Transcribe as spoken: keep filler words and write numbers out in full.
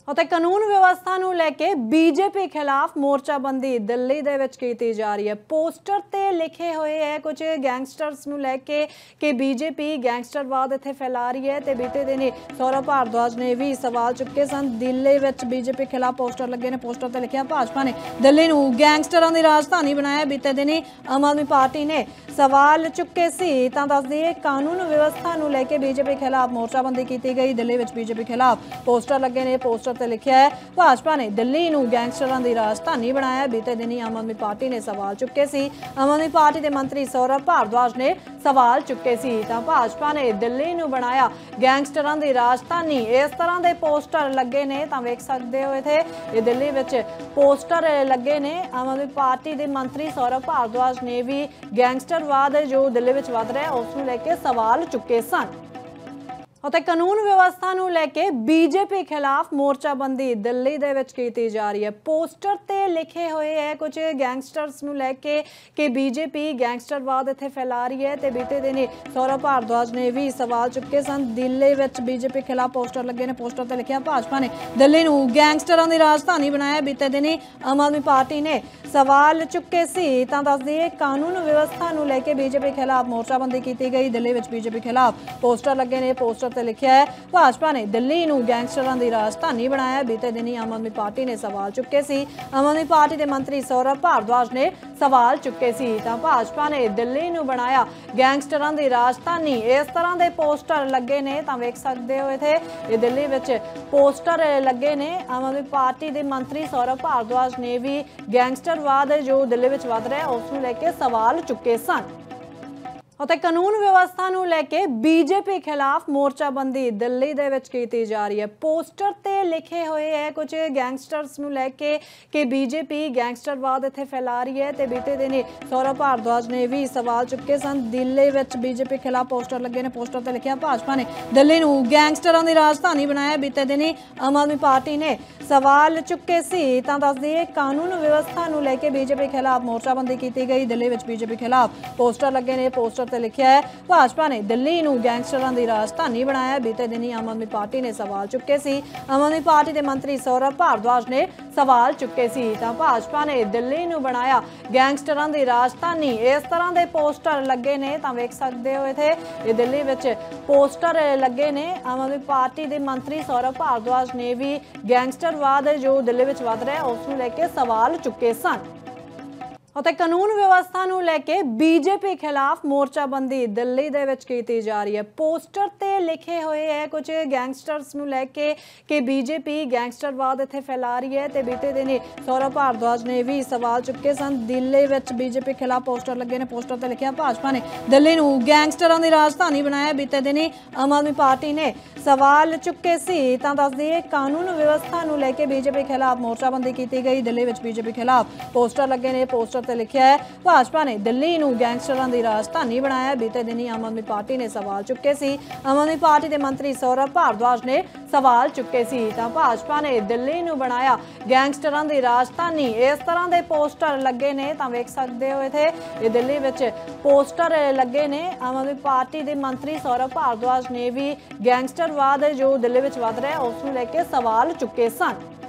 ਅਤੇ ਕਾਨੂੰਨ ਵਿਵਸਥਾ ਨੂੰ ਲੈ ਕੇ ਬੀਜੇਪੀ ਖਿਲਾਫ ਮੋਰਚਾਬੰਦੀ ਦਿੱਲੀ ਦੇ ਵਿੱਚ ਕੀਤੀ ਜਾ ਰਹੀ ਹੈ। ਪੋਸਟਰ ਤੇ ਲਿਖੇ ਹੋਏ ਹੈ ਕੁਝ ਗੈਂਗਸਟਰਸ ਨੂੰ ਲੈ ਕੇ ਕਿ ਬੀਜੇਪੀ ਗੈਂਗਸਟਰਵਾਦ ਇੱਥੇ ਫੈਲਾ ਰਹੀ ਹੈ ਤੇ ਬੀਤੇ ਦਿਨ ਸੌਰਵ ਭਾਰਦਵਾਜ ਨੇ ਵੀ ਸਵਾਲ ਚੁੱਕੇ ਸਨ। ਦਿੱਲੀ ਵਿੱਚ ਬੀਜੇਪੀ ਖਿਲਾਫ ਪੋਸਟਰ ਲੱਗੇ ਨੇ। ਪੋਸਟਰ ਤੇ ਲਿਖਿਆ ਭਾਜਪਾ ਨੇ ਦਿੱਲੀ ਨੂੰ ਗੈਂਗਸਟਰਾਂ ਦੀ ਰਾਜਧਾਨੀ ਬਣਾਇਆ। ਬੀਤੇ ਦਿਨ ਆਮ ਆਦਮੀ ਪਾਰਟੀ ਨੇ सवाल चुके सी तां दस दिए कानून व्यवस्था नूं लैके बीजेपी खिलाफ मोर्चाबंदी की गई। दिल्ली विच बीजेपी खिलाफ पोस्टर लगे ने। पोस्टर ते लिखिया है भाजपा ने दिल्ली नूं गैंगस्टरां दी राजधानी बनाया। बीते दिन ही आम आदमी पार्टी ने सवाल चुके सी। आम आदमी पार्टी के मंत्री सौरभ भारद्वाज ने सवाल चुके सी तां भाजपा ने दिल्ली नूं बनाया गैंगस्टरां दी राजधानी। इस तरह के पोस्टर लगे ने तां वेख सकदे हो इत्थे ये दिल्ली विच पोस्टर लगे ने। आम आदमी पार्टी के मंत्री सौरभ भारद्वाज ने भी गैंगस्टर वाद जो दिल्ली विच वध रहा है उसनूं लैके सवाल चुके सन। ਅਤੇ ਕਾਨੂੰਨ ਵਿਵਸਥਾ ਨੂੰ ਲੈ ਕੇ ਬੀਜੇਪੀ ਖਿਲਾਫ ਮੋਰਚਾਬੰਦੀ ਦਿੱਲੀ ਦੇ ਵਿੱਚ ਕੀਤੀ ਜਾ ਰਹੀ ਹੈ। ਪੋਸਟਰ ਤੇ ਲਿਖੇ ਹੋਏ ਹੈ ਕੁਝ ਗੈਂਗਸਟਰਸ ਨੂੰ ਲੈ ਕੇ ਕਿ ਬੀਜੇਪੀ ਗੈਂਗਸਟਰਵਾਦ ਇੱਥੇ ਫੈਲਾ ਰਹੀ ਹੈ ਤੇ ਬੀਤੇ ਦਿਨ ਸੌਰਵ ਭਾਰਦਵਾਜ ਨੇ ਵੀ ਸਵਾਲ ਚੁੱਕੇ ਸਨ। ਦਿੱਲੀ ਵਿੱਚ ਬੀਜੇਪੀ ਖਿਲਾਫ ਪੋਸਟਰ ਲੱਗੇ ਨੇ। ਪੋਸਟਰ ਤੇ ਲਿਖਿਆ ਭਾਜਪਾ ਨੇ ਦਿੱਲੀ ਨੂੰ ਗੈਂਗਸਟਰਾਂ ਦੀ ਰਾਜਧਾਨੀ ਬਣਾਇਆ। ਬੀਤੇ ਦਿਨ ਆਮ ਆਦਮੀ ਪਾਰਟੀ ਨੇ सवाल चुके सी तां दस दिए कानून व्यवस्था नूं लैके बीजेपी खिलाफ मोर्चाबंदी की गई। दिल्ली विच बीजेपी खिलाफ पोस्टर लगे ने। पोस्टर ते लिखिया है भाजपा ने दिल्ली नूं गैंगस्टरां दी राजधानी बनाया। बीते दिन ही आम आदमी पार्टी ने सवाल चुके सी। आम आदमी पार्टी के मंत्री सौरभ भारद्वाज ने सवाल चुके सी तां भाजपा ने दिल्ली नूं बनाया गैंगस्टरां दी राजधानी। इस तरह के पोस्टर लगे ने तां वेख सकदे हो इत्थे ये दिल्ली विच पोस्टर लगे ने। आम आदमी पार्टी के मंत्री सौरभ भारद्वाज ने भी गैंगस्टर वाद जो दिल्ली विच वध रहा है उसनूं लैके सवाल चुके सन। ਅਤੇ ਕਾਨੂੰਨ ਵਿਵਸਥਾ ਨੂੰ ਲੈ ਕੇ ਬੀਜੇਪੀ ਖਿਲਾਫ ਮੋਰਚਾਬੰਦੀ ਦਿੱਲੀ ਦੇ ਵਿੱਚ ਕੀਤੀ ਜਾ ਰਹੀ ਹੈ। ਪੋਸਟਰ ਤੇ ਲਿਖੇ ਹੋਏ ਹੈ ਕੁਝ ਗੈਂਗਸਟਰਸ ਨੂੰ ਲੈ ਕੇ ਕਿ ਬੀਜੇਪੀ ਗੈਂਗਸਟਰਵਾਦ ਇੱਥੇ ਫੈਲਾ ਰਹੀ ਹੈ ਤੇ ਬੀਤੇ ਦਿਨ ਸੌਰਵ ਭਾਰਦਵਾਜ ਨੇ ਵੀ ਸਵਾਲ ਚੁੱਕੇ ਸਨ। ਦਿੱਲੀ ਵਿੱਚ ਬੀਜੇਪੀ ਖਿਲਾਫ ਪੋਸਟਰ ਲੱਗੇ ਨੇ। ਪੋਸਟਰ ਤੇ ਲਿਖਿਆ ਭਾਜਪਾ ਨੇ ਦਿੱਲੀ ਨੂੰ ਗੈਂਗਸਟਰਾਂ ਦੀ ਰਾਜਧਾਨੀ ਬਣਾਇਆ। ਬੀਤੇ ਦਿਨ ਆਮ ਆਦਮੀ ਪਾਰਟੀ ਨੇ सवाल चुके सी तां दस दिए कानून व्यवस्था नूं लैके बीजेपी खिलाफ मोर्चाबंदी की गई। दिल्ली विच बीजेपी खिलाफ पोस्टर लगे ने। पोस्टर ते लिखिया है भाजपा ने दिल्ली नूं गैंगस्टरां दी राजधानी बनाया। बीते दिन ही आम आदमी पार्टी ने सवाल चुके सी। आम आदमी पार्टी के मंत्री सौरभ भारद्वाज ने सवाल चुके सी तां भाजपा ने दिल्ली नूं बनाया गैंगस्टरां दी राजधानी। इस तरह के पोस्टर लगे ने तां वेख सकदे हो इत्थे ये दिल्ली विच पोस्टर लगे ने। आम आदमी पार्टी के मंत्री सौरभ भारद्वाज ने भी गैंगस्टर वाद जो दिल्ली विच वध रहा है उसनूं लैके सवाल चुके सन। ਅਤੇ ਕਾਨੂੰਨ ਵਿਵਸਥਾ ਨੂੰ ਲੈ ਕੇ ਬੀਜੇਪੀ ਖਿਲਾਫ ਮੋਰਚਾਬੰਦੀ ਦਿੱਲੀ ਦੇ ਵਿੱਚ ਕੀਤੀ ਜਾ ਰਹੀ ਹੈ। ਪੋਸਟਰ ਤੇ ਲਿਖੇ ਹੋਏ ਹੈ ਕੁਝ ਗੈਂਗਸਟਰਸ ਨੂੰ ਲੈ ਕੇ ਕਿ ਬੀਜੇਪੀ ਗੈਂਗਸਟਰਵਾਦ ਇੱਥੇ ਫੈਲਾ ਰਹੀ ਹੈ ਤੇ ਬੀਤੇ ਦਿਨ ਸੌਰਵ ਭਾਰਦਵਾਜ ਨੇ ਵੀ ਸਵਾਲ ਚੁੱਕੇ ਸਨ। ਦਿੱਲੀ ਵਿੱਚ ਬੀਜੇਪੀ ਖਿਲਾਫ ਪੋਸਟਰ ਲੱਗੇ ਨੇ। ਪੋਸਟਰ ਤੇ ਲਿਖਿਆ ਭਾਜਪਾ ਨੇ ਦਿੱਲੀ ਨੂੰ ਗੈਂਗਸਟਰਾਂ ਦੀ ਰਾਜਧਾਨੀ ਬਣਾਇਆ। ਬੀਤੇ ਦਿਨ ਹੀ ਆਮ ਆਦਮੀ ਪਾਰਟੀ ਨੇ सवाल चुके सी तां दस दिए कानून व्यवस्था नूं लैके बीजेपी खिलाफ मोर्चाबंदी की गई। दिल्ली विच बीजेपी खिलाफ पोस्टर लगे ने। पोस्टर ते लिखिया है भाजपा ने दिल्ली नूं गैंगस्टरां दी राजधानी बनाया। बीते दिन ही आम आदमी पार्टी ने सवाल चुके सी। आम आदमी पार्टी के मंत्री सौरभ भारद्वाज ने सवाल चुके सी तां भाजपा ने दिल्ली नूं बनाया गैंगस्टरां दी राजधानी। इस तरह के पोस्टर लगे ने तां वेख सकदे हो इत्थे ये दिल्ली विच पोस्टर लगे ने। आम आदमी पार्टी के मंत्री सौरभ भारद्वाज ने भी गैंगस्टर वाद जो दिल्ली विच वध रहा है उसनूं लैके सवाल चुके सन।